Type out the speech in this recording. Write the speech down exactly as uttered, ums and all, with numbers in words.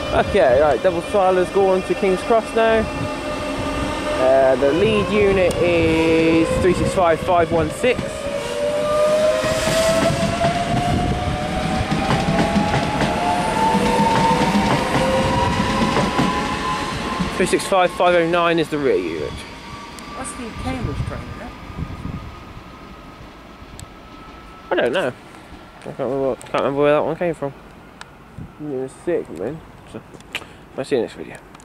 Okay, right, double filer's going to King's Cross now. Uh, the lead unit is three six five five one six. three six five five oh nine is the rear unit. What's the Cambridge train, isn't it? I don't know. I can't remember, what, can't remember where that one came from. It was sick, man. So, I'll see you next video.